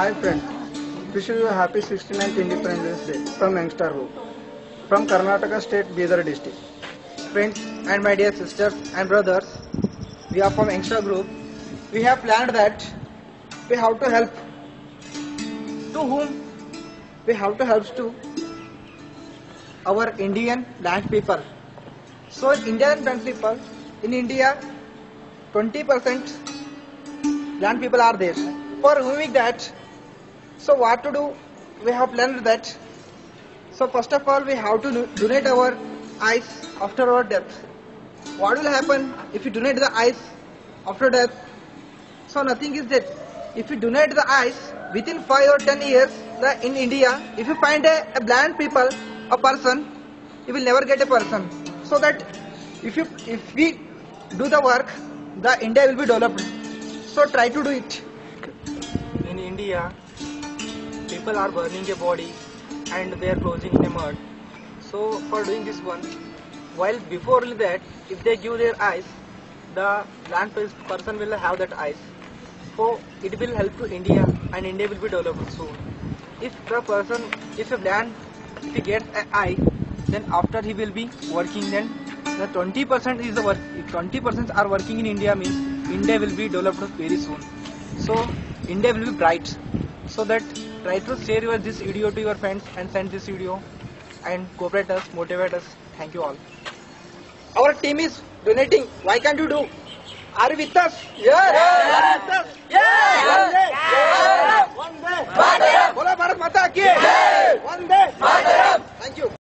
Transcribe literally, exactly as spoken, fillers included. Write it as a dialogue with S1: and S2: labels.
S1: Hi friends, wish you a happy sixty-ninth Independence Day from Youngstar Group, from Karnataka State, Bidar district.
S2: Friends and my dear sisters and brothers, we are from Youngstar Group. We have planned that we have to help to whom we have to help to our Indian land people. So Indian land people in India, twenty percent land people are there. For removing that, so what to do? We have planned that. So first of all, we have to donate our eyes after our death. What will happen if you donate the eyes after death? So nothing is that. If you donate the eyes within five or ten years, the, in India, if you find a, a blind people, a person, you will never get a person. So that if you if we do the work, the India will be developed. So try to do it.
S3: In India, people are burning a body and they are closing in a mud. So for doing this one, while before that, if they give their eyes, the blind person will have that eyes. So it will help to India and India will be developed soon. If the person, if a blind, if he gets an eye, then after he will be working, then the twenty percent is the work. If twenty percent are working in India means India will be developed very soon. So India will be bright. So that try to share your this video to your friends and send this video and cooperate us, motivate us. Thank you all.
S2: Our team is donating. Why can't you do? Are you with us?
S3: Yes.
S2: Are you with us?
S3: Yes.